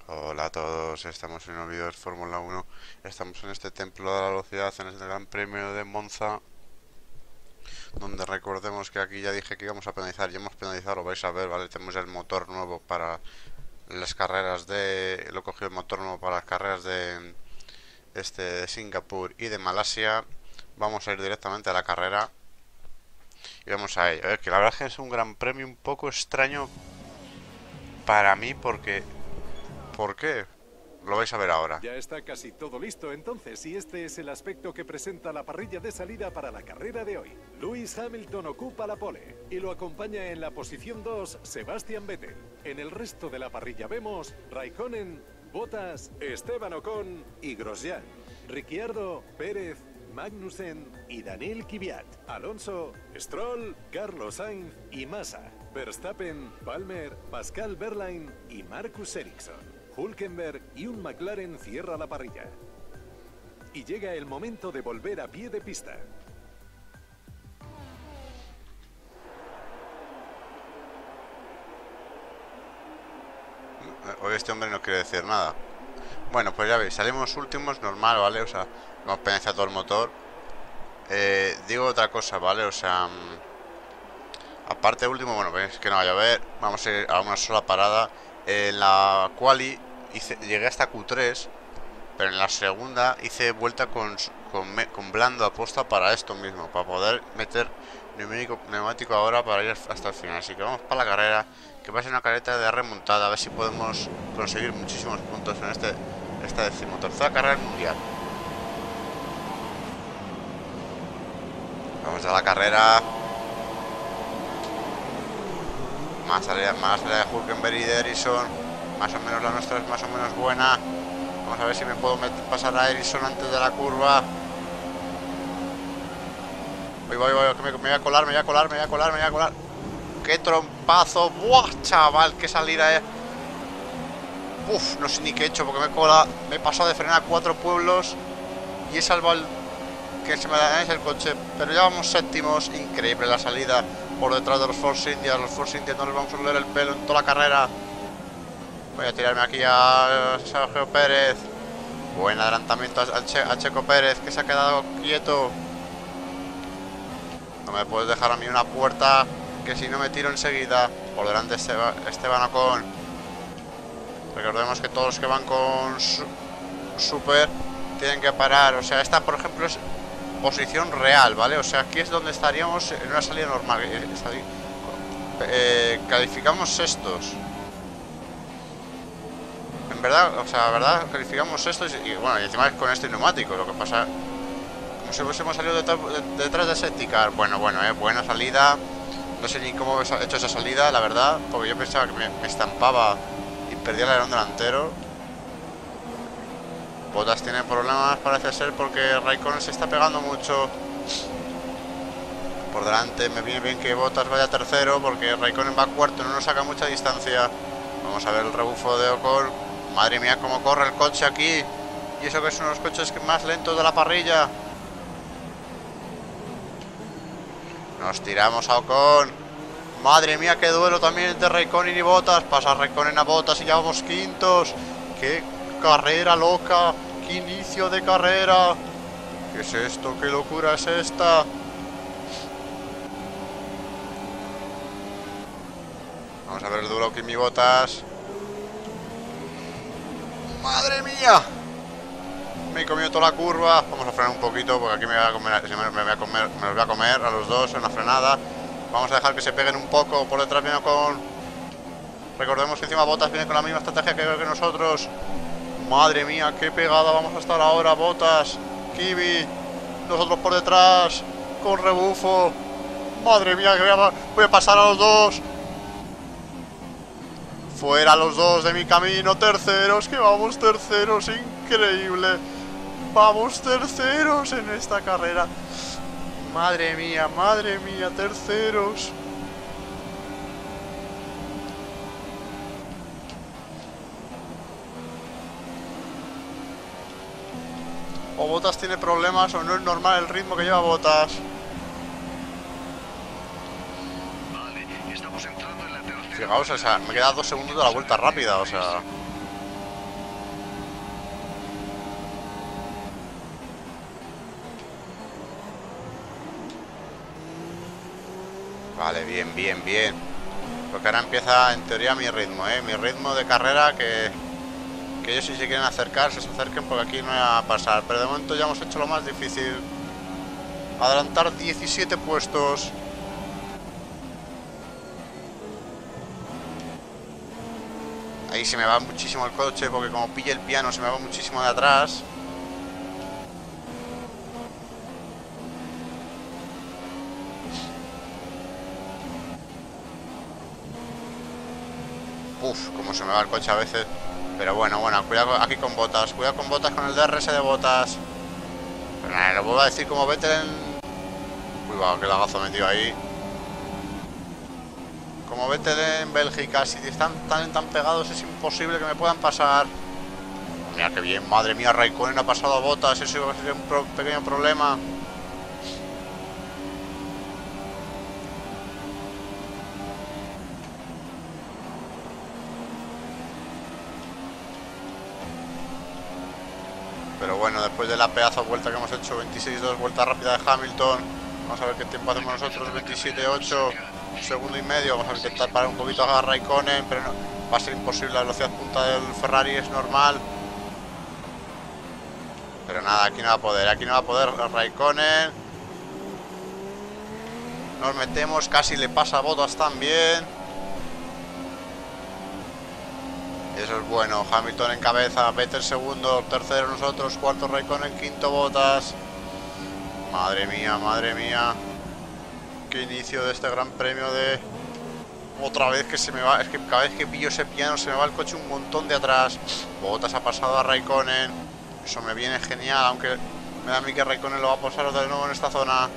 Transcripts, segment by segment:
Hola a todos, estamos en un vídeo de Fórmula 1. Estamos en este templo de la velocidad, en este Gran Premio de Monza, donde recordemos que aquí ya dije que íbamos a penalizar, ya hemos penalizado, lo vais a ver, ¿vale? Tenemos el motor nuevo para las carreras de... Lo he cogido el motor nuevo para las carreras de Singapur y de Malasia. Vamos a ir directamente a la carrera y vamos a ello, ¿eh? Que la verdad es que es un Gran Premio un poco extraño para mí porque... ¿Por qué? Lo vais a ver ahora. Ya está casi todo listo entonces y este es el aspecto que presenta la parrilla de salida para la carrera de hoy. Lewis Hamilton ocupa la pole y lo acompaña en la posición 2 Sebastian Vettel. En el resto de la parrilla vemos Raikkonen, Bottas, Esteban Ocon y Grosjean, Ricciardo, Pérez, Magnussen y Daniel Kvyat, Alonso, Stroll, Carlos Sainz y Massa, Verstappen, Palmer, Pascal Wehrlein y Marcus Ericsson. Hülkenberg y un McLaren cierra la parrilla. Y llega el momento de volver a pie de pista. Hoy este hombre no quiere decir nada. Bueno, pues ya veis, salimos últimos, normal, ¿vale? O sea, hemos penalizado todo el motor. Digo otra cosa, ¿vale? O sea, aparte de último, bueno, veis que no va a llover. Vamos a ir a una sola parada. En la quali llegué hasta Q3, pero en la segunda hice vuelta con blando aposta para esto mismo, para poder meter neumático ahora para ir hasta el final. Así que vamos para la carrera, que va a ser una carrera de remontada, a ver si podemos conseguir muchísimos puntos en esta decimotercera carrera mundial. Vamos a la carrera. Más salida de Hülkenberg y de Ericsson. Más o menos la nuestra es más o menos buena. Vamos a ver si me puedo pasar a Ericsson antes de la curva. Voy, que me voy a colar, me voy a colar. ¡Qué trompazo! ¡Buah, chaval! ¡Qué salida, Uf, no sé ni qué he hecho porque me he pasado de frenar a 4 pueblos y he salvado que se me dañase el coche. Pero ya vamos séptimos. Increíble la salida por detrás de los Force India. Los Force India no les vamos a oler el pelo en toda la carrera. Voy a tirarme aquí a Sergio Pérez. Buen adelantamiento a Checo Pérez, que se ha quedado quieto. No me puedes dejar a mí una puerta, que si no me tiro enseguida. Por delante Esteban Ocon. Recordemos que todos los que van con Super tienen que parar. O sea, esta por ejemplo es posición real, ¿vale? O sea, aquí es donde estaríamos en una salida normal. Calificamos estos. En verdad, o sea, verdad, calificamos esto y bueno, y encima es con este neumático. Lo que pasa, como si hubiésemos salido detrás de safety car. Bueno, buena salida. No sé ni cómo he hecho esa salida, la verdad, porque yo pensaba que me estampaba y perdía el alerón delantero. Bottas tiene problemas, parece ser, porque Raikkonen se está pegando mucho. Por delante me viene bien que Bottas vaya tercero, porque Raikkonen va cuarto, no nos saca mucha distancia. Vamos a ver el rebufo de Ocon. Madre mía, cómo corre el coche aquí. Y eso que es uno de los coches más lentos de la parrilla. Nos tiramos a Ocon. Madre mía, qué duelo también entre Raikkonen y Bottas. Pasa Raikkonen a Bottas y ya vamos quintos. Qué carrera loca. Qué inicio de carrera. ¿Qué es esto? ¿Qué locura es esta? Vamos a ver el duelo Kimi Bottas. ¡Madre mía! Me he comido toda la curva. Vamos a frenar un poquito porque aquí me voy a comer, me los voy a comer a los dos en una frenada. Vamos a dejar que se peguen un poco. Por detrás viene con... Recordemos que encima Bottas viene con la misma estrategia que nosotros. Madre mía, qué pegada vamos a estar ahora. Bottas, Kimi, nosotros por detrás, con rebufo. Madre mía, que voy a pasar a los dos. Fuera los dos de mi camino, terceros, que vamos terceros, increíble. Vamos terceros en esta carrera. Madre mía, terceros. O Bottas tiene problemas o no es normal el ritmo que lleva Bottas. Fijaos, o sea, me queda 2 segundos de la vuelta rápida, o sea... Vale, bien, bien, bien. Porque ahora empieza, en teoría, mi ritmo, ¿eh? Mi ritmo de carrera, que ellos si se quieren acercar, se acerquen, porque aquí no va a pasar. Pero de momento ya hemos hecho lo más difícil. Adelantar 17 puestos. Ahí se me va muchísimo el coche, porque como pille el piano se me va muchísimo de atrás. Uf, como se me va el coche a veces. Pero bueno, cuidado aquí con Bottas. Cuidado con Bottas, con el DRS de Bottas. Pero nada, lo vuelvo a decir como Vettel en... Uy, va, qué lagazo metido ahí. Como Vettel en Bélgica, si están tan pegados es imposible que me puedan pasar. Mira qué bien, madre mía, Raikkonen ha pasado a Bottas. Eso iba a ser un pequeño problema. Pero bueno, después de la pedazo vuelta que hemos hecho, 26-2, vuelta rápida de Hamilton. Vamos a ver qué tiempo hacemos nosotros, 27-8, segundo y medio. Vamos a intentar parar un poquito a Raikkonen, pero no, va a ser imposible. La velocidad punta del Ferrari es normal. Pero nada, aquí no va a poder Raikkonen. Nos metemos, casi le pasa a Bottas también. Eso es bueno, Hamilton en cabeza, Vettel segundo, tercero nosotros, cuarto Raikkonen, quinto Bottas. Madre mía. Qué inicio de este gran premio de... Otra vez que se me va, es que cada vez que pillo ese piano se me va el coche un montón de atrás. Bottas ha pasado a Raikkonen, eso me viene genial, aunque me da a mí que Raikkonen lo va a pasar de nuevo en esta zona.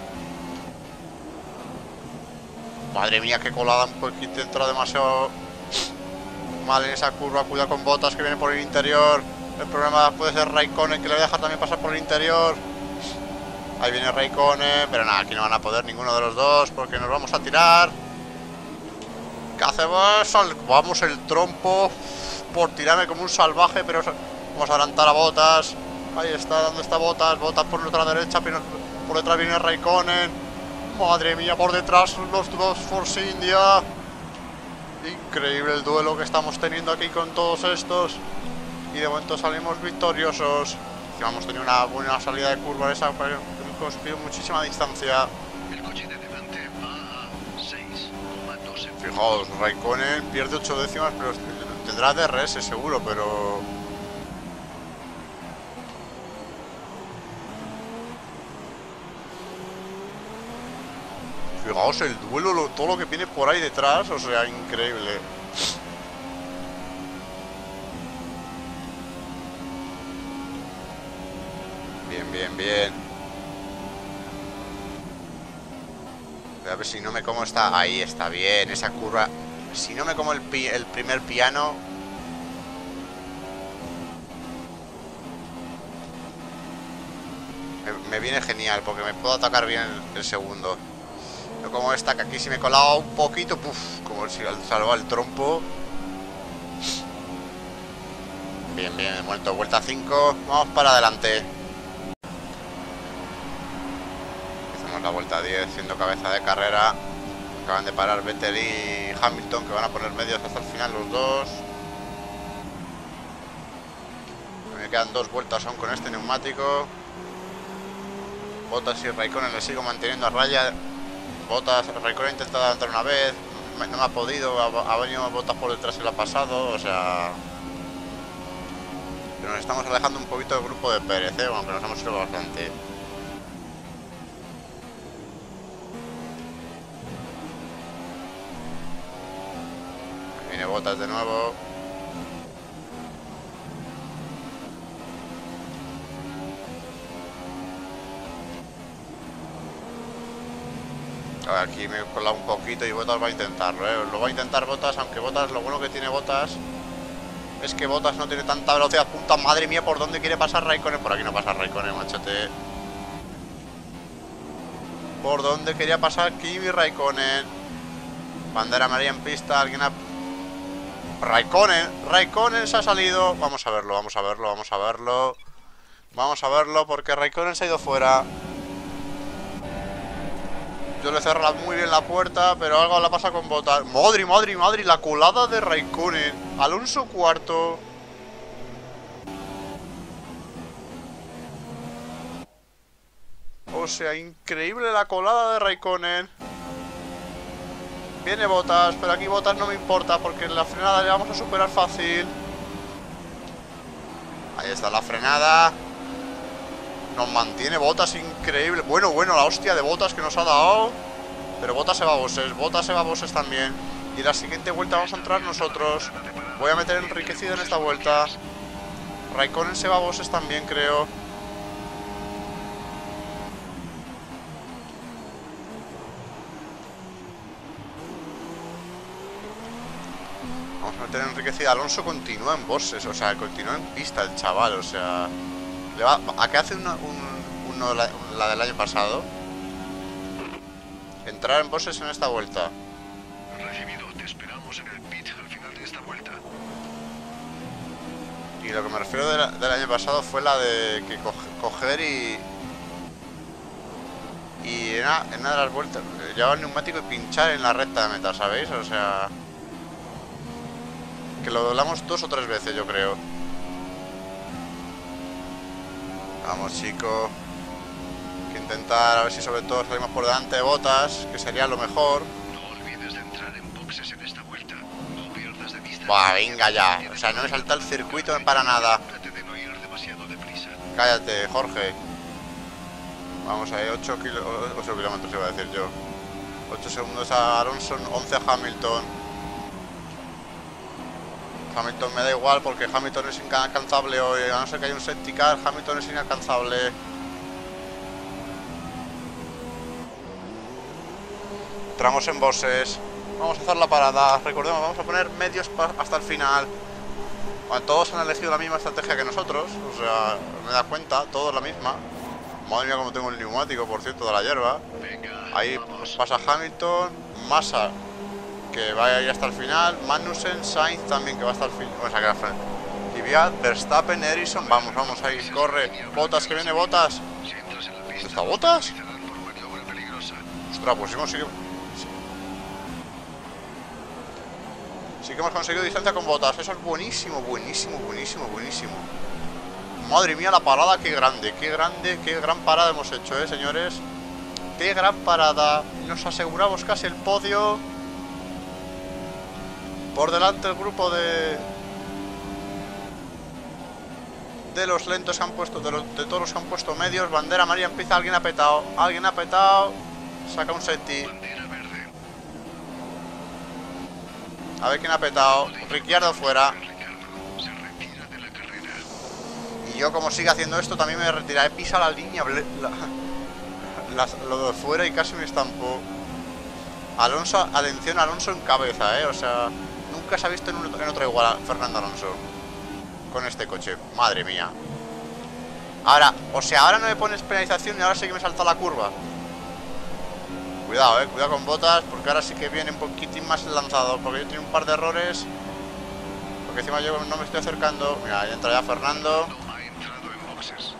Madre mía, qué colada, un poquito entra demasiado... mal en esa curva. Cuidado con Bottas que viene por el interior. El problema puede ser Raikkonen, que le voy a dejar también pasar por el interior. Ahí viene Raikkonen, pero nada, aquí no van a poder ninguno de los dos porque nos vamos a tirar. ¿Qué hacemos? Vamos el trompo por tirarme como un salvaje, pero vamos a adelantar a Bottas. Ahí está, ¿dónde está Bottas? Bottas por nuestra derecha, pero por detrás viene Raikkonen. Madre mía, por detrás los dos Force India. Increíble el duelo que estamos teniendo aquí con todos estos. Y de momento salimos victoriosos. Hemos tenido una buena salida de curva esa, pero hemos conseguido muchísima distancia. El coche de delante va a 6,2. Fijaos, Raikkonen pierde 8 décimas, pero tendrá DRS seguro, pero... Fijaos el duelo, todo lo que viene por ahí detrás, o sea, increíble. Bien. A ver si no me como esta... Ahí está bien, esa curva. Si no me como el primer piano... Me viene genial, porque me puedo atacar bien el segundo. No como esta, que aquí si me he colado un poquito, puf, como si salva el trompo. Bien, he muerto, vuelta 5. Vamos para adelante. Hacemos la vuelta 10, siendo cabeza de carrera. Acaban de parar Vettel y Hamilton, que van a poner medios hasta el final los dos. Me quedan 2 vueltas aún con este neumático. Bottas y Raikkonen le sigo manteniendo a raya. Bottas, Raikkonen ha intentado adelantar una vez, no me ha podido, ha venido Bottas por detrás y lo ha pasado, o sea... Pero nos estamos alejando un poquito del grupo de Pérez, aunque nos hemos ido bastante. Viene Bottas de nuevo. Aquí me he colado un poquito y Bottas va a intentarlo, Lo va a intentar Bottas, aunque Bottas, lo bueno que tiene Bottas es que Bottas no tiene tanta velocidad punta. Madre mía, ¿por dónde quiere pasar Raikkonen? Por aquí no pasa Raikkonen, machete. ¿Por dónde quería pasar Kimi Raikkonen? Bandera amarilla en pista, alguien ha... Raikkonen se ha salido. Vamos a verlo porque Raikkonen se ha ido fuera. Yo le cerré muy bien la puerta, pero algo la pasa con Bottas. ¡Madre, madre, madre! La colada de Raikkonen. Alonso cuarto. O sea, increíble la colada de Raikkonen. Viene Bottas, pero aquí Bottas no me importa porque en la frenada le vamos a superar fácil. Ahí está la frenada. Nos mantiene Bottas, increíble. Bueno, la hostia de Bottas que nos ha dado. Pero Bottas se va a boxes, Bottas se va a boxes también. Y la siguiente vuelta vamos a entrar nosotros. Voy a meter enriquecido en esta vuelta. Raikkonen se va a boxes también, creo. Vamos a meter enriquecida. Alonso continúa en boxes, o sea, continúa en pista el chaval, o sea... ¿A qué hace la del año pasado? Entrar en boxes en esta vuelta. Recibido, te esperamos en el pit al final de esta vuelta. Y lo que me refiero del año pasado fue la de que coger y en una de las vueltas llevar el neumático y pinchar en la recta de meta, ¿sabéis? O sea... Que lo doblamos 2 o 3 veces, yo creo. Vamos, chico. Hay que intentar a ver si sobre todo salimos por delante de Bottas, que sería lo mejor. No olvides de entrar en boxes en esta vuelta. No pierdas de vista. Buah, venga ya. O sea, no me salta el circuito para nada. Asegúrate de no ir demasiado deprisa. Cállate, Jorge. Vamos ahí, 8 kilómetros iba a decir yo. 8 segundos a Alonso, 11 a Hamilton. Hamilton me da igual porque Hamilton es inalcanzable hoy. A no ser que haya un safety car, Hamilton es inalcanzable. Entramos en boxes. Vamos a hacer la parada. Recordemos, vamos a poner medios hasta el final. Bueno, todos han elegido la misma estrategia que nosotros. O sea, me da cuenta, todos la misma. Madre mía, como tengo el neumático, por cierto, de la hierba. Venga, Ahí vamos. pasa Hamilton, Massa, que va a ir hasta el final, Magnussen, Sainz también, que va hasta el final. Vamos a sacar frente. Kvyat, Verstappen, Ericsson, vamos ahí, corre. Bottas, que viene Bottas. Si entras en la pista, ¿Dónde está Bottas? te penalizarán por maniobra peligrosa. Ostras, pues sí que hemos conseguido distancia con Bottas. Eso es buenísimo. Madre mía, la parada, qué grande, qué gran parada hemos hecho, señores. Qué gran parada. Nos aseguramos casi el podio. Por delante el grupo de los lentos que han puesto, de todos los que han puesto medios. Bandera amarilla, empieza, alguien ha petado. Saca un safety. Bandera verde. A ver quién ha petado. Ricciardo fuera. Ricardo se retira de la carrera. Y yo, como siga haciendo esto, también me retiraré. Pisa la línea, lo de fuera y casi me estampó. Alonso, atención, Alonso en cabeza, o sea, nunca se ha visto en otro igual a Fernando Alonso con este coche, madre mía. Ahora, o sea, ahora no me pones penalización y ahora sí que me salta la curva. Cuidado, cuidado con Bottas, porque ahora sí que viene un poquitín más lanzado, porque yo tengo un par de errores. Porque encima yo no me estoy acercando. Mira, ahí entra ya Fernando. No ha entrado en boxes.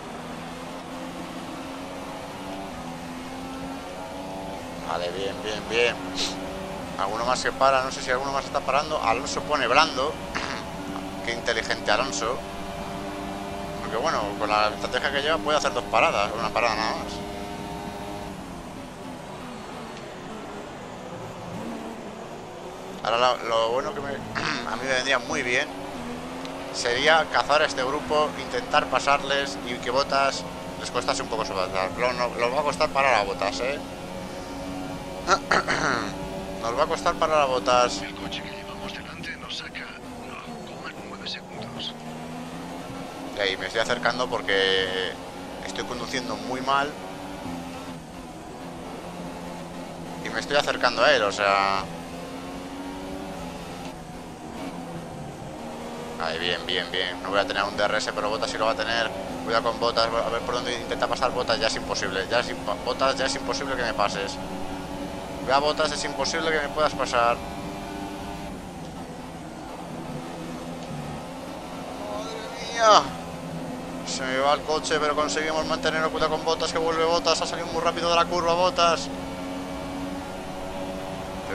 Vale, bien. Alguno más que para, no sé si alguno más está parando. Alonso pone blando. Qué inteligente Alonso. Porque bueno, con la estrategia que lleva puede hacer 2 paradas, una parada nada más. Ahora lo bueno que a mí me vendría muy bien sería cazar a este grupo, intentar pasarles y que Bottas les costase un poco su batalla. Lo va a costar parar a Bottas, Nos va a costar parar a Bottas. El coche que llevamos delante nos saca 1,9 segundos. Y ahí me estoy acercando porque estoy conduciendo muy mal. Y me estoy acercando a él, o sea... Ahí, bien. No voy a tener un DRS, pero Bottas sí lo va a tener. Cuidado con Bottas, a ver por dónde intenta pasar Bottas. Ya es imposible, Bottas, ya es imposible que me pases. Vea, Bottas, es imposible que me puedas pasar. Madre mía. Se me va el coche, pero conseguimos mantenerlo. Cuidado con Bottas, que vuelve Bottas. Ha salido muy rápido de la curva Bottas.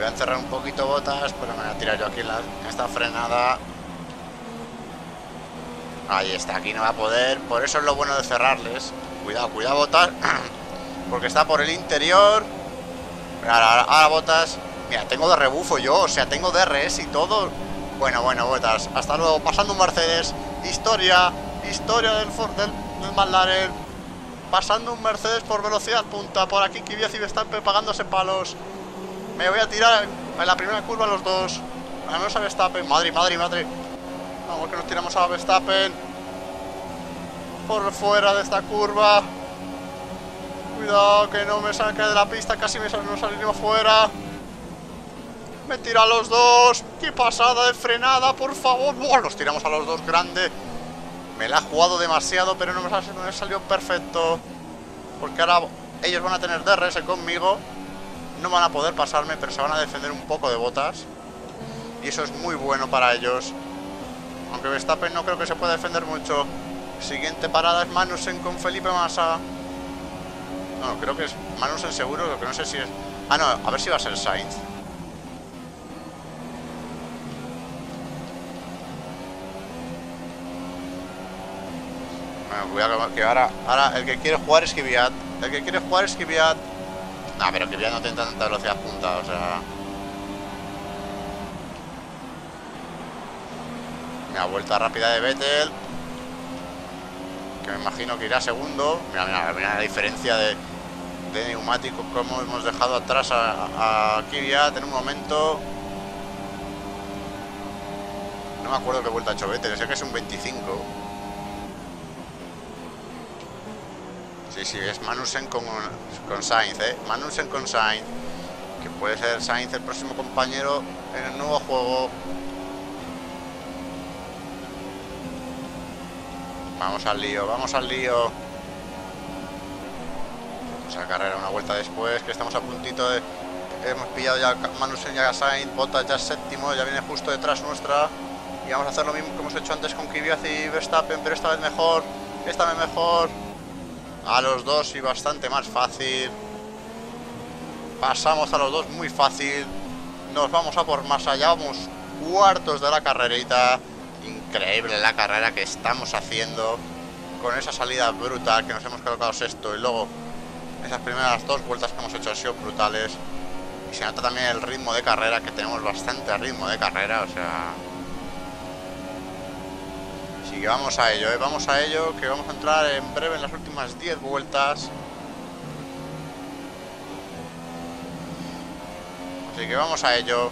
voy a encerrar un poquito Bottas, pero me voy a tirar yo aquí en esta frenada. Ahí está, aquí no va a poder. Por eso es lo bueno de cerrarles. Cuidado, cuidado Bottas. Porque está por el interior. Ahora Bottas. Mira, tengo de rebufo yo, o sea, tengo DRS y todo. Bueno, Bottas. Hasta luego, pasando un Mercedes. Historia del McLaren. Pasando un Mercedes por velocidad punta. Por aquí Kvyat y Verstappen pagándose palos. Me voy a tirar en la primera curva los dos. Vamos a Verstappen. Madre. Vamos que nos tiramos a Verstappen. Por fuera de esta curva. Cuidado que no me saque de la pista. Casi nos salimos fuera. Me tira a los dos. Qué pasada de frenada, por favor. ¡Buah! Nos tiramos a los dos, grande. Me la he jugado demasiado, pero no me salió perfecto. Porque ahora ellos van a tener DRS conmigo. No van a poder pasarme, pero se van a defender un poco de Bottas. Y eso es muy bueno para ellos. Aunque Verstappen no creo que se pueda defender mucho. Siguiente parada es Magnussen con Felipe Massa. No, creo que es Magnussen seguro, lo que no sé si es... Ah, no, a ver si va a ser Sainz. Bueno, cuidado que ahora el que quiere jugar es Kvyat. No, pero Kvyat no tiene tanta velocidad punta, o sea... Una vuelta rápida de Vettel. Que me imagino que irá segundo. Mira la diferencia de neumáticos. Como hemos dejado atrás a Kvyat en un momento. No me acuerdo qué vuelta ha hecho Vettel. Sé que es un 25. Sí, es Magnussen con Sainz, Magnussen con Sainz. Que puede ser Sainz el próximo compañero en el nuevo juego. Vamos al lío. Vamos a carrera una vuelta después, que estamos a puntito de... Hemos pillado ya Magnussen y a Sainz. Bottas ya es séptimo, ya viene justo detrás nuestra. Y vamos a hacer lo mismo que hemos hecho antes con Kvyat y Verstappen, pero esta vez mejor. A los dos y bastante más fácil. Pasamos a los dos muy fácil. Nos vamos a por más allá. Vamos cuartos de la carrerita. Increíble la carrera que estamos haciendo. Con esa salida brutal que nos hemos colocado sexto. Y luego esas primeras dos vueltas que hemos hecho han sido brutales. Y se nota también el ritmo de carrera, que tenemos bastante ritmo de carrera. O sea... Así que vamos a ello, que vamos a entrar en breve en las últimas 10 vueltas. Así que vamos a ello.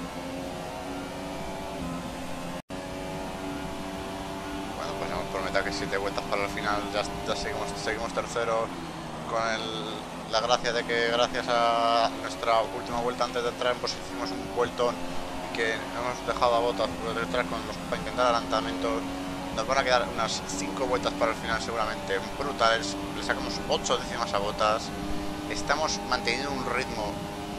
Bueno, pues hemos prometido que 7 vueltas para el final. Ya seguimos tercero. Con la gracia de que gracias a nuestra última vuelta antes de entrar en posición hicimos un vueltón que hemos dejado a Bottas por detrás para intentar adelantamiento. Nos van a quedar unas 5 vueltas para el final seguramente brutales. Le sacamos 8 décimas a Bottas. Estamos manteniendo un ritmo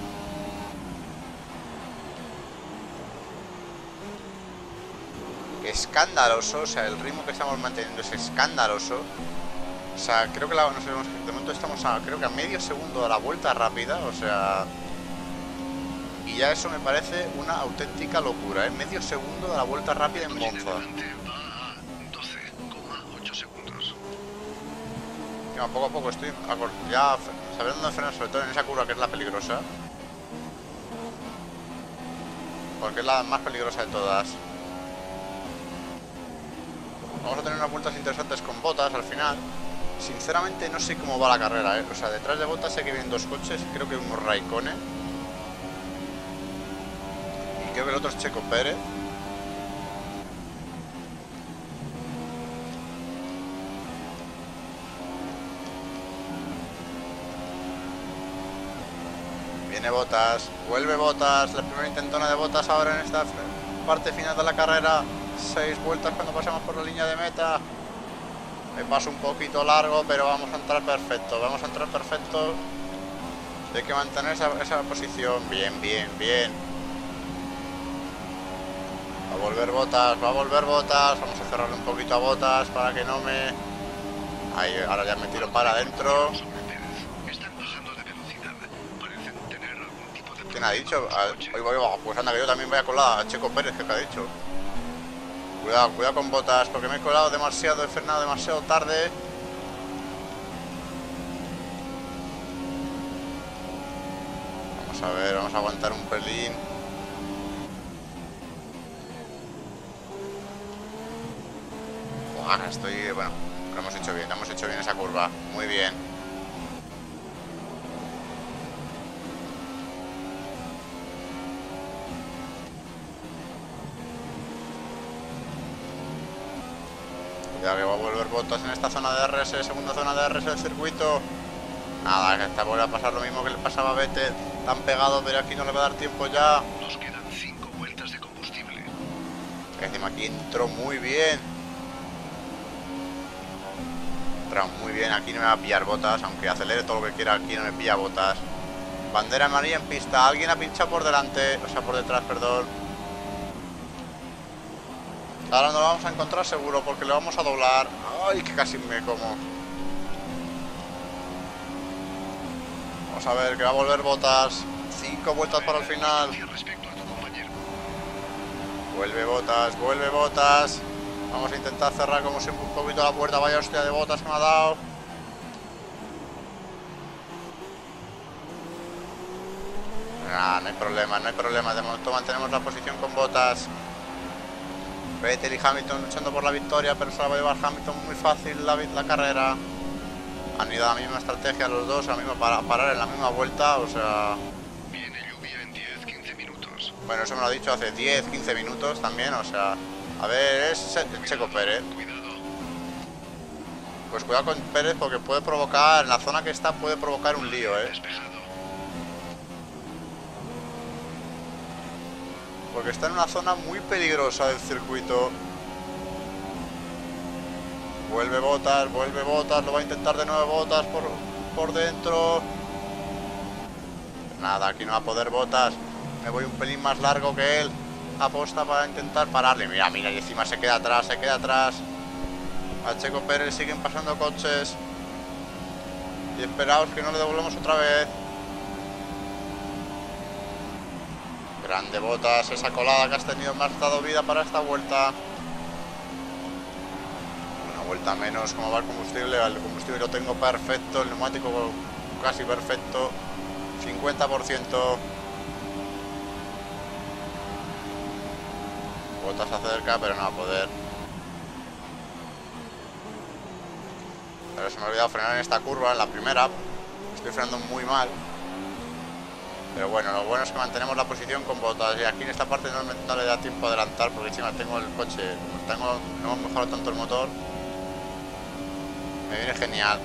escandaloso. O sea, el ritmo que estamos manteniendo es escandaloso. O sea, creo que de momento estamos creo que a medio segundo de la vuelta rápida. O sea... Y ya eso me parece una auténtica locura, ¿eh? Medio segundo de la vuelta rápida en Monza. Poco a poco estoy ya sabiendo de frenar, sobre todo en esa curva que es la peligrosa, porque es la más peligrosa de todas. Vamos a tener unas vueltas interesantes con Bottas al final. Sinceramente no sé cómo va la carrera, ¿eh? O sea, detrás de Bottas sé que vienen dos coches, creo que uno es Raikkonen y creo que el otro es Checo Pérez. Viene Bottas, vuelve Bottas, la primera intentona de Bottas ahora en esta parte final de la carrera. 6 vueltas cuando pasamos por la línea de meta. Me paso un poquito largo, pero vamos a entrar perfecto. Hay que mantener esa posición. Bien. Va a volver Bottas. Vamos a cerrarle un poquito a Bottas para que no me... Ahí, ahora ya me tiro para adentro. ¿Quién ha dicho? Pues anda, que yo también voy a colar a Checo Pérez, que ha dicho. Cuidado, cuidado con Bottas, porque me he colado demasiado, he frenado demasiado tarde. Vamos a ver, vamos a aguantar un pelín. Estoy, bueno, lo hemos hecho bien esa curva, muy bien. Cuidado que va a volver Bottas en esta zona de DRS, segunda zona de DRS del circuito. Nada, que esta vuelve a pasar lo mismo que le pasaba a Vettel, tan pegado, pero aquí no le va a dar tiempo ya. Nos quedan 5 vueltas de combustible. Encima aquí entró muy bien. Muy bien, aquí no me va a pillar Bottas, aunque acelere todo lo que quiera, aquí no me pilla Bottas. Bandera amarilla en pista, alguien ha pinchado por delante, o sea, por detrás, perdón. Ahora no lo vamos a encontrar seguro porque le vamos a doblar. Ay, que casi me como. Vamos a ver, que va a volver Bottas. 5 vueltas para el final. Respecto a tu compañero. Vuelve Bottas, vuelve Bottas. Vamos a intentar cerrar como siempre un poquito la puerta. Vaya hostia de Bottas que me ha dado. Nah, no hay problema, no hay problema. De momento mantenemos la posición con Bottas. Vettel y Hamilton luchando por la victoria, pero se la va a llevar Hamilton muy fácil la carrera. Han ido a la misma estrategia los dos, a la misma, para parar en la misma vuelta, o sea... Viene lluvia en 10-15 minutos. Bueno, eso me lo ha dicho hace 10-15 minutos también, o sea... A ver, es Checo Pérez. Cuidado. Pues cuidado con Pérez porque puede provocar, en la zona que está puede provocar un lío, Despejado. Porque está en una zona muy peligrosa del circuito. Vuelve Bottas, lo va a intentar de nuevo Bottas por dentro. Nada, aquí no va a poder Bottas. Me voy un pelín más largo que él. Aposta para intentar pararle. Mira, y encima se queda atrás, A Checo Pérez siguen pasando coches. Y esperaos que no le devolvemos otra vez. Grande Bottas, esa colada que has tenido me ha dado vida para esta vuelta. Una vuelta menos, como va el combustible. El combustible lo tengo perfecto, el neumático casi perfecto. 50%. Bottas se acerca, pero no va a poder. Pero se me ha olvidado frenar en esta curva, en la primera. Estoy frenando muy mal. Pero bueno, lo bueno es que mantenemos la posición con Bottas. Y aquí en esta parte no le da tiempo a adelantar, porque encima tengo el coche, no hemos mejorado tanto el motor. Me viene genial.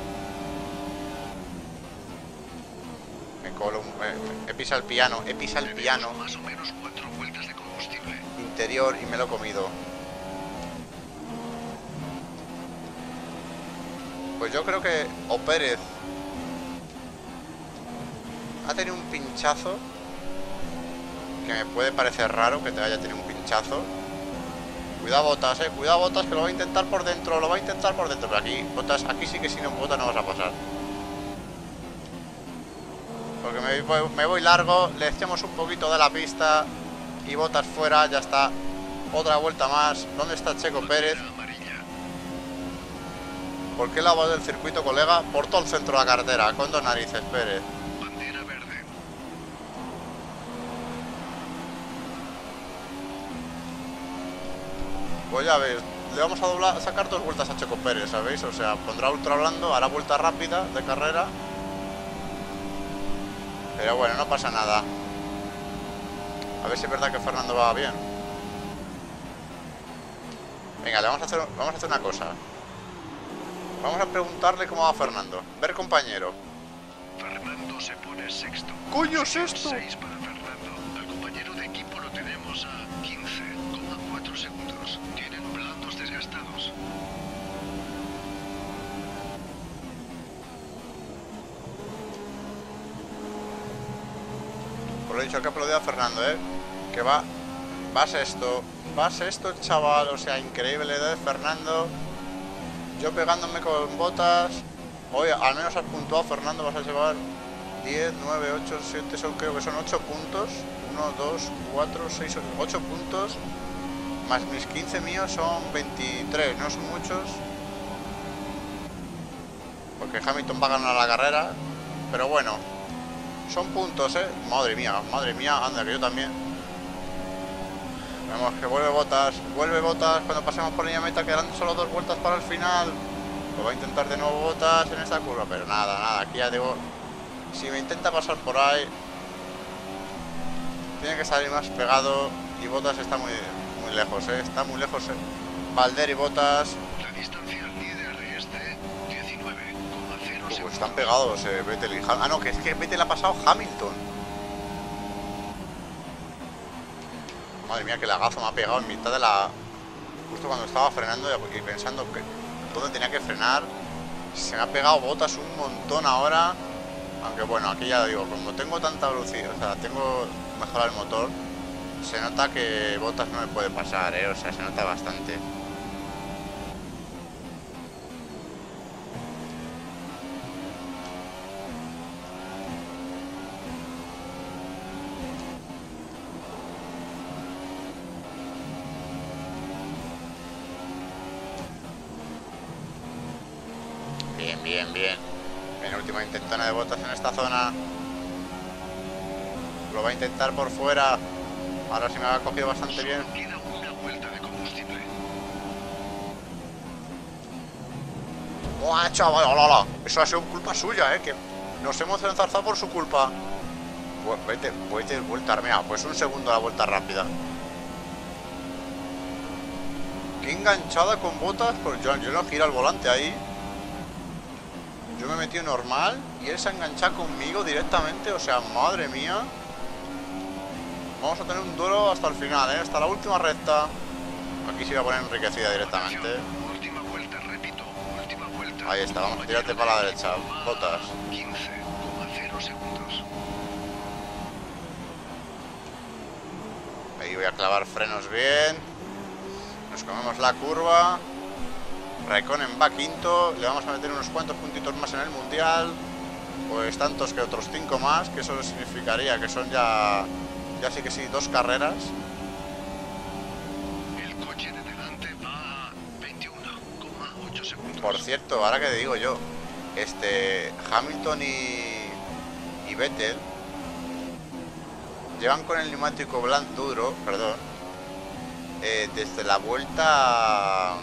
Me colo, he pisado el piano, Más o menos 4 vueltas de combustible. interior y me lo he comido. Pues yo creo que o Pérez ha tenido un pinchazo que me puede parecer raro que te haya tenido un pinchazo. Cuidado Bottas, cuidado Bottas, que lo va a intentar por dentro, pero aquí Bottas, aquí sí que si no Bottas no vas a pasar. Porque me voy largo, le echamos un poquito de la pista y Bottas fuera, ya está. Otra vuelta más. ¿Dónde está Checo Pérez? ¿Por qué lado del circuito, colega? Por todo el centro de la carretera, con dos narices, Pérez. Bandera verde. Pues ya ves, le vamos a sacar 2 vueltas a Checo Pérez, ¿sabéis? O sea, pondrá ultra blando, hará vuelta rápida de carrera. Pero bueno, no pasa nada. A ver si es verdad que Fernando va bien. Venga, vamos a hacer una cosa. Vamos a preguntarle cómo va Fernando. Ver compañero. Fernando se pone sexto. ¡Coño es esto! 6 para Fernando. Al compañero de equipo lo tenemos a 15,4 segundos. Tienen blandos desgastados. Por lo dicho, que aplaudir a Fernando, que va sexto el chaval, o sea, increíble de Fernando. Yo pegándome con Bottas. Hoy al menos has puntuado, Fernando, vas a llevar 10, 9, 8, 7, son, creo que son 8 puntos. 1, 2, 4, 6, 8 puntos. Más mis 15 míos son 23, no son muchos. Porque Hamilton va a ganar la carrera. Pero bueno, son puntos, madre mía, anda, que yo también. Vemos que vuelve Bottas cuando pasemos por línea meta, quedan solo 2 vueltas para el final. Lo va a intentar de nuevo Bottas en esta curva, pero nada, aquí ya digo, si me intenta pasar por ahí, tiene que salir más pegado y Bottas está muy lejos, está muy lejos, Valtteri y Bottas. La distancia al líder es de 19,0 Pues segundos. están pegados, Vettel y Hamilton. Ah, no, que es que Vettel ha pasado Hamilton. Madre mía, que lagazo me ha pegado en mitad de la... Justo cuando estaba frenando y pensando que dónde tenía que frenar. Se me ha pegado Bottas un montón ahora. Aunque bueno, aquí ya digo, como tengo tanta velocidad, o sea, tengo mejorado el motor, se nota que Bottas no me puede pasar, o sea, se nota bastante. Bien. En última intentona de Bottas en esta zona. Lo va a intentar por fuera. Ahora sí me ha cogido bastante bien. Queda una vuelta de combustible. ¡Buah, chaval! ¡Hola! Eso ha sido culpa suya, que nos hemos enzarzado por su culpa. Vete, vuelta armea. Pues un segundo la vuelta rápida. Qué enganchada con Bottas. Pues yo no giro el volante ahí. Yo me he metido normal y él se ha enganchado conmigo directamente. O sea, madre mía. Vamos a tener un duelo hasta el final, hasta la última recta. Aquí se va a poner enriquecida directamente. Última vuelta, repito. Última vuelta. Ahí está, vamos a tirarte para la derecha, Bottas. 15,0 segundos. Ahí voy a clavar frenos bien. Nos comemos la curva. Raikkonen va quinto. Le vamos a meter unos cuantos puntitos más en el mundial. Pues tantos que otros 5 más. Que eso significaría que son ya sí que sí 2 carreras. El coche de delante va a 21,8 segundos. Por cierto, ahora que te digo yo, Hamilton y Vettel llevan con el neumático duro, perdón, desde la vuelta...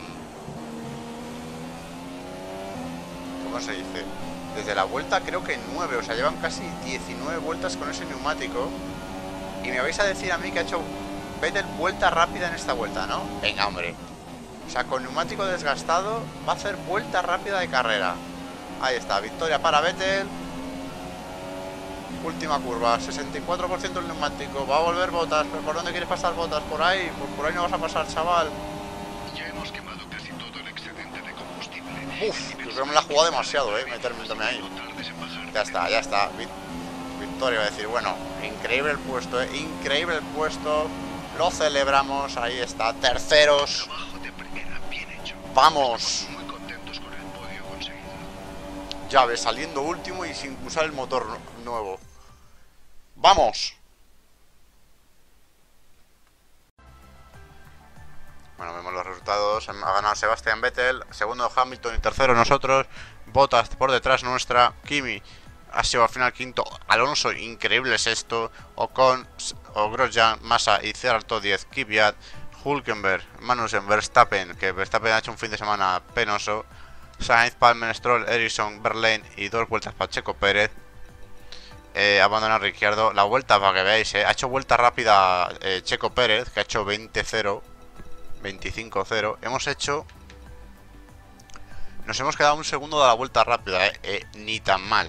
¿Cómo se dice? Desde la vuelta creo que 9, o sea, llevan casi 19 vueltas con ese neumático. Y me vais a decir a mí que ha hecho Vettel vuelta rápida en esta vuelta, ¿no? Venga, hombre. O sea, con neumático desgastado va a hacer vuelta rápida de carrera. Ahí está, victoria para Vettel. Última curva, 64% el neumático. Va a volver Bottas, pero ¿por dónde quieres pasar Bottas? Por ahí, pues por ahí no vas a pasar, chaval. Ya hemos quemado casi todo el excedente de combustible. Uf, creo que me la he jugado demasiado, meterme ahí. Ya está. Victoria, va a decir, bueno, increíble el puesto, increíble el puesto. Lo celebramos, ahí está, terceros. Trabajo de primera, bien hecho. Vamos. Muy contentos con el podio conseguido. Ya ves, saliendo último y sin usar el motor nuevo. ¡Vamos! Bueno, vemos los resultados. Ha ganado Sebastian Vettel, segundo Hamilton y tercero nosotros. Bottas por detrás nuestra. Kimi ha sido al final quinto. Alonso, increíble sexto. Ocon, Grosjean, Massa y Cerrato 10. Kvyat, Hülkenberg, Magnussen, Verstappen, que Verstappen ha hecho un fin de semana penoso. Sainz, Palmer, Stroll, Ericsson, Verlaine y 2 vueltas para Checo Pérez. Abandona Ricciardo. La vuelta, para que veáis, ha hecho vuelta rápida Checo Pérez, que ha hecho 20-0, 25-0. Nos hemos quedado un segundo de la vuelta rápida, ni tan mal.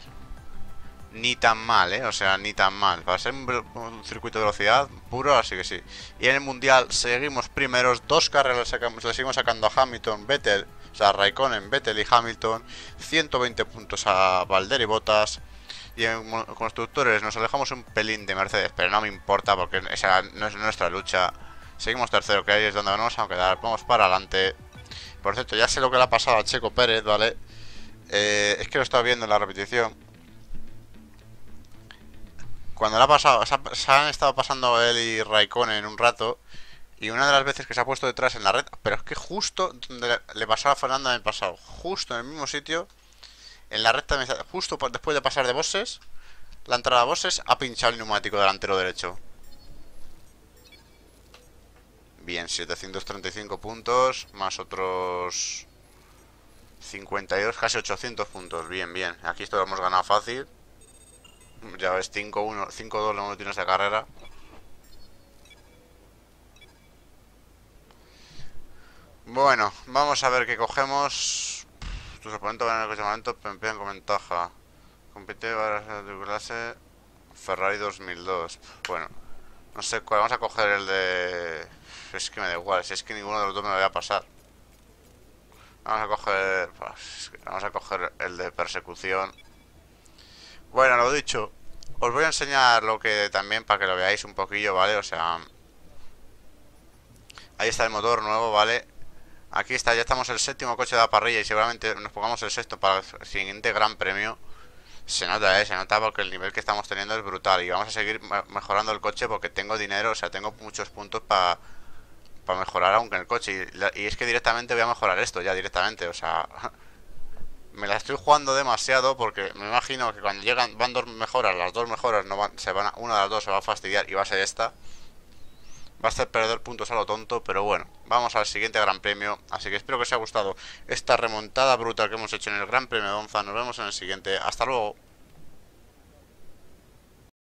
O sea, ni tan mal. Para ser un circuito de velocidad puro, así que sí. Y en el mundial seguimos primeros. 2 carreras le seguimos sacando a Hamilton, Vettel, o sea, Raikkonen, Vettel y Hamilton. 120 puntos a Valtteri y Bottas. Y en constructores nos alejamos un pelín de Mercedes, pero no me importa porque esa no es nuestra lucha. Seguimos tercero, que ahí es donde nos vamos a quedar. Vamos para adelante. Por cierto, ya sé lo que le ha pasado a Checo Pérez, ¿vale? Es que lo estaba viendo en la repetición. cuando le ha pasado, se han estado pasando él y Raikkonen un rato. Y una de las veces que se ha puesto detrás en la red, pero es que justo donde le pasaba a Fernando en el pasado, justo en el mismo sitio, en la recta, justo después de pasar de boxes, la entrada a boxes, ha pinchado el neumático delantero derecho. Bien, 735 puntos, más otros 52, casi 800 puntos. Bien, bien. Aquí esto lo hemos ganado fácil. Ya ves, 5-1, 5-2 lo hemos tenido esta carrera. Bueno, vamos a ver qué cogemos. Tus oponentes van en el coche de momento, empiezan con ventaja. Compite para tu clase Ferrari 2002. Bueno, no sé cuál. Vamos a coger el de... Es que me da igual, si es que ninguno de los dos me lo voy a pasar. Vamos a coger el de persecución. Bueno, lo dicho, os voy a enseñar lo que también para que lo veáis un poquillo, ¿vale? O sea, ahí está el motor nuevo, ¿vale? Aquí está, ya estamos el séptimo coche de la parrilla y seguramente nos pongamos el sexto para el siguiente gran premio. Se nota porque el nivel que estamos teniendo es brutal y vamos a seguir mejorando el coche porque tengo dinero, o sea, tengo muchos puntos para mejorar aún el coche y es que directamente voy a mejorar esto ya directamente, o sea, me la estoy jugando demasiado porque me imagino que cuando van dos mejoras, las dos mejoras no van, una de las dos se va a fastidiar y va a ser esta. Va a ser perder puntos a lo tonto, pero bueno, vamos al siguiente gran premio. Así que espero que os haya gustado esta remontada brutal que hemos hecho en el Gran Premio de Monza. Nos vemos en el siguiente. Hasta luego.